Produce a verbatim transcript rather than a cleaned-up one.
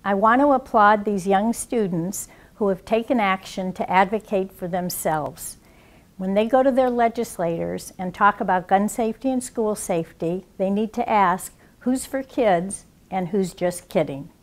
I want to applaud these young students who have taken action to advocate for themselves. When they go to their legislators and talk about gun safety and school safety, they need to ask who's for kids and who's just kidding.